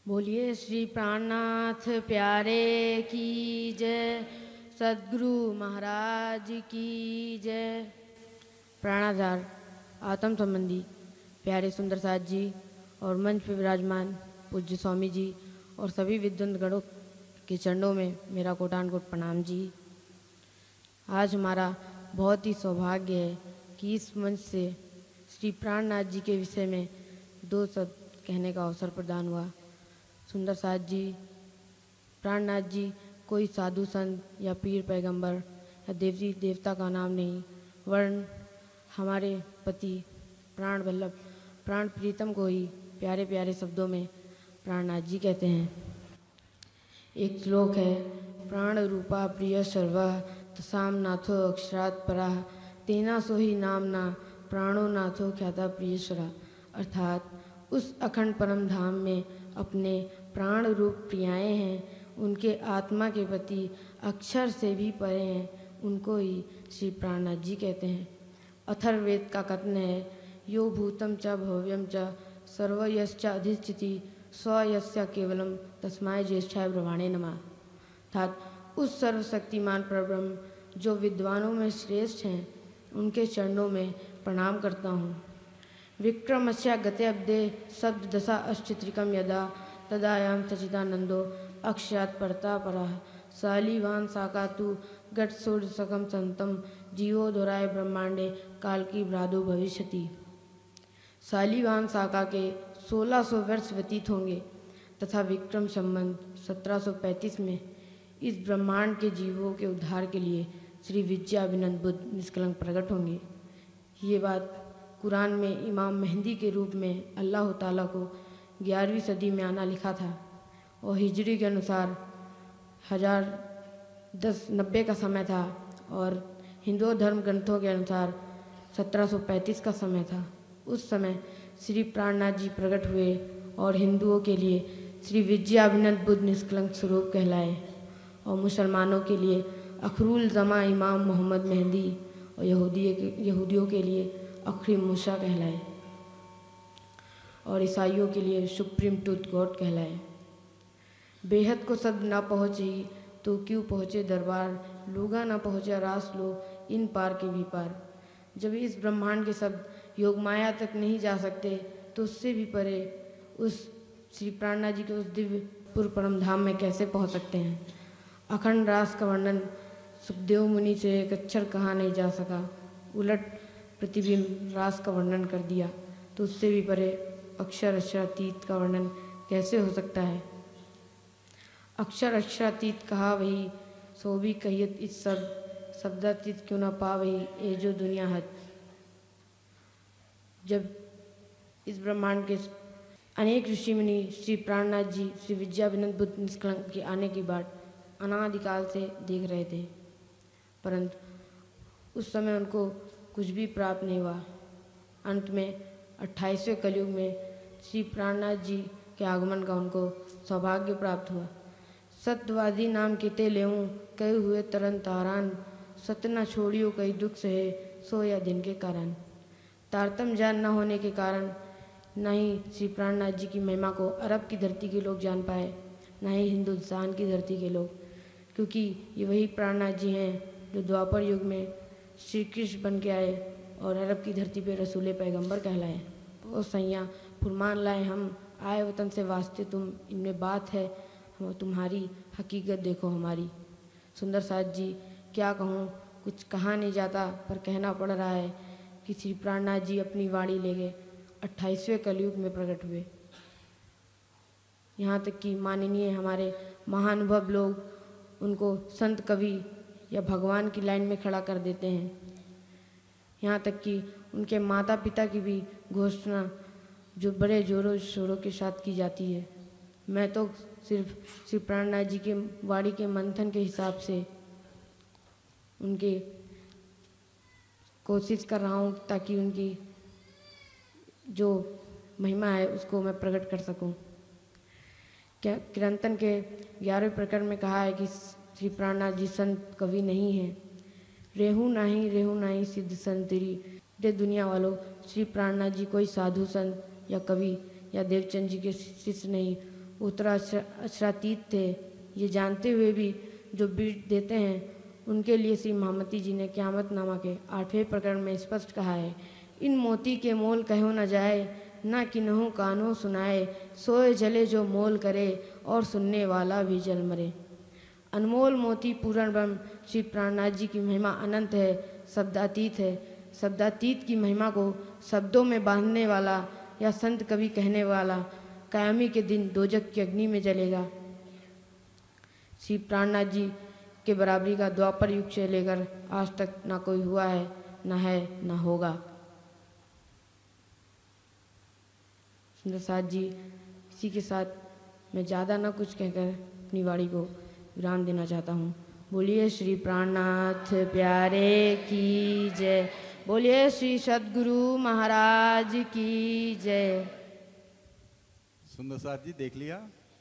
बोलिए श्री प्राणनाथ प्यारे की जय, सद्गुरु महाराज की जय। प्राणाधार आत्म संबंधी प्यारे सुंदर साथ जी और मंच पर विराजमान पूज्य स्वामी जी और सभी विद्वंत गणों के चरणों में मेरा कोटान कोट प्रणाम जी। आज हमारा बहुत ही सौभाग्य है कि इस मंच से श्री प्राणनाथ जी के विषय में दो शब्द कहने का अवसर प्रदान हुआ। सुंदर साथ जी, प्राणनाथ जी कोई साधु संत या पीर पैगंबर या देवी देवता का नाम नहीं, वर्ण हमारे पति प्राण वल्लभ प्राण प्रीतम को ही प्यारे प्यारे शब्दों में प्राणनाथ जी कहते हैं। एक श्लोक है, प्राण रूपा प्रिय सर्वा तसाम नाथो अक्षरात् परा तेना सो ही नामना प्राणो नाथो ख्याता प्रियेश्वरा। अर्थात उस अखंड परम धाम में अपने प्राण रूप प्रियाएँ हैं, उनके आत्मा के प्रति अक्षर से भी परे हैं, उनको ही श्री प्राणनाथ जी कहते हैं। अथर्ववेद का कथन है, यो भूतम च भव्यम च सर्वयश्च अधिष्ठिति स्व यस्य केवलम तस्माय ज्येष्ठाय ब्रह्माणे नमः। अर्थात उस सर्वशक्तिमान परब्रह्म जो विद्वानों में श्रेष्ठ हैं, उनके चरणों में प्रणाम करता हूँ। विक्रमस्य गतेऽब्दे शब्द दशा अष्टत्रिकम यदा तदायाम सचिदानंदो अक्षयात् परता परः शालीवान साकातु गट सूर्यसकम संतम जीवो दोराय ब्रह्मांडे काल की भ्रादो भविष्यति। शालीवान साका के 1600 वर्ष व्यतीत होंगे तथा विक्रम संबंध 1735 में इस ब्रह्मांड के जीवों के उद्धार के लिए श्री विद्याविनंद बुद्ध निष्कलंक प्रकट होंगे। ये बात कुरान में इमाम मेहंदी के रूप में अल्लाह ताला को 11वीं सदी में आना लिखा था और हिजरी के अनुसार 1090 का समय था और हिंदू धर्म ग्रंथों के अनुसार 1735 का समय था। उस समय श्री प्राणनाथ जी प्रकट हुए और हिंदुओं के लिए श्री विद्याविनंद बुद्ध निष्कलंक स्वरूप कहलाए और मुसलमानों के लिए अखरुल जमा इमाम मोहम्मद मेहंदी और यहूदियों के लिए अखरी मूसा कहलाए और ईसाइयों के लिए सुप्रीम टूथ गॉड कहलाए। बेहद को शब्द ना पहुँचे तो क्यों पहुँचे दरबार, लूगा ना पहुँचा रास लो इन पार के भी पार। जब इस ब्रह्मांड के शब्द योग माया तक नहीं जा सकते तो उससे भी परे उस श्री प्राणनाथ जी के उस दिव्य पूर्व परम धाम में कैसे पहुँच सकते हैं। अखंड रास का वर्णन सुखदेव मुनि से एक अक्षर कहा नहीं जा सका, उलट प्रतिबिंब रास का वर्णन कर दिया तो उससे भी परे अक्षर अक्षरातीत का वर्णन कैसे हो सकता है। अक्षर अक्षरातीत कहा वही, सो भी कहियत इस शब्दातीत क्यों ना पा वही, ये जो दुनिया हद। जब इस ब्रह्मांड के अनेक ऋषि मुनि श्री प्राणनाथ जी श्री विद्याविनंद बुद्ध निष्कलंक के आने की बाट अनादिकाल से देख रहे थे, परंतु उस समय उनको कुछ भी प्राप्त नहीं हुआ। अंत में 28वें कलयुग में श्री प्राणनाथ जी के आगमन का उनको सौभाग्य प्राप्त हुआ। सत्यवादी नाम किते लेऊं कई हुए तरन तारान, सत्य न छोड़ियो कई दुख सहे सो या दिन के कारण। तारतम जान न होने के कारण न ही श्री प्राणनाथ जी की महिमा को अरब की धरती के लोग जान पाए, न ही हिंदुस्तान की धरती के लोग, क्योंकि ये वही प्राणनाथ जी हैं जो द्वापर युग में श्री कृष्ण बन के आए और अरब की धरती पे रसूले पैगंबर कहलाए। ओ सैया फुरमान लाए हम आए वतन से वास्ते तुम, इनमें बात है हम तुम्हारी हकीकत देखो हमारी। सुंदर साथ जी, क्या कहूँ, कुछ कहा नहीं जाता पर कहना पड़ रहा है कि श्री प्राणनाथ जी अपनी वाणी ले गए 28वें कलयुग में प्रकट हुए। यहाँ तक कि माननीय हमारे महानुभव लोग उनको संत कवि या भगवान की लाइन में खड़ा कर देते हैं। यहाँ तक कि उनके माता पिता की भी घोषणा जो बड़े जोरों शोरों के साथ की जाती है। मैं तो सिर्फ श्री प्राणनाथ जी के वाणी के मंथन के हिसाब से उनके कोशिश कर रहा हूँ ताकि उनकी जो महिमा है उसको मैं प्रकट कर सकूँ। क्या कीर्तन के 11वें प्रकरण में कहा है कि श्री प्राणनाथ जी संत कवि नहीं हैं। रेहू नाही सिद्ध संतरी दे दुनिया वालों, श्री प्राणनाथ जी कोई साधु संत या कवि या देवचंद जी के शिष्य नहीं, उत्तराक्षरातीत थे। ये जानते हुए भी जो बीट देते हैं उनके लिए श्री महामती जी ने क़यामत नामा के 8वें प्रकरण में स्पष्ट कहा है, इन मोती के मोल कहो न जाए, ना किन्हु कानो सुनाए, सोए जले जो मोल करे, और सुनने वाला भी जल मरे। अनमोल मोती पूर्ण ब्रह्म श्री प्राणनाथ जी की महिमा अनंत है, शब्दातीत है। शब्दातीत की महिमा को शब्दों में बांधने वाला या संत कवि कहने वाला कायमी के दिन दोजक की अग्नि में जलेगा। श्री प्राणनाथ जी के बराबरी का द्वापर युग से लेकर आज तक ना कोई हुआ है, ना है, ना होगा। सुंदर साथ जी, इसी के साथ मैं ज़्यादा ना कुछ कहकर अपनी वाणी को विराम देना चाहता हूँ। बोलिए श्री प्राणनाथ प्यारे की जय। बोलिए श्री सद्गुरु महाराज की जय। सुंदर साथ जी, देख लिया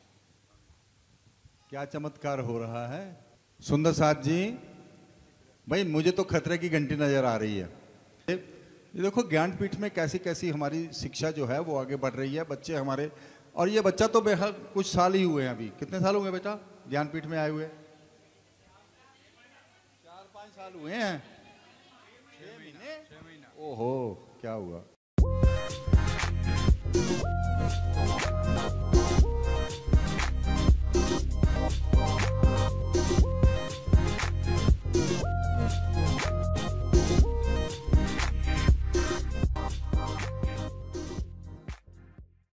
क्या चमत्कार हो रहा है। सुंदर साथ जी, भाई मुझे तो खतरे की घंटी नजर आ रही है। ये देखो ज्ञानपीठ में कैसी कैसी हमारी शिक्षा जो है वो आगे बढ़ रही है। बच्चे हमारे, और ये बच्चा तो बेहद कुछ साल ही हुए हैं। अभी कितने साल हुए बेटा ज्ञानपीठ में आए हुए? 4-5 साल हुए हैं। 6 महीने। ओहो, क्या हुआ?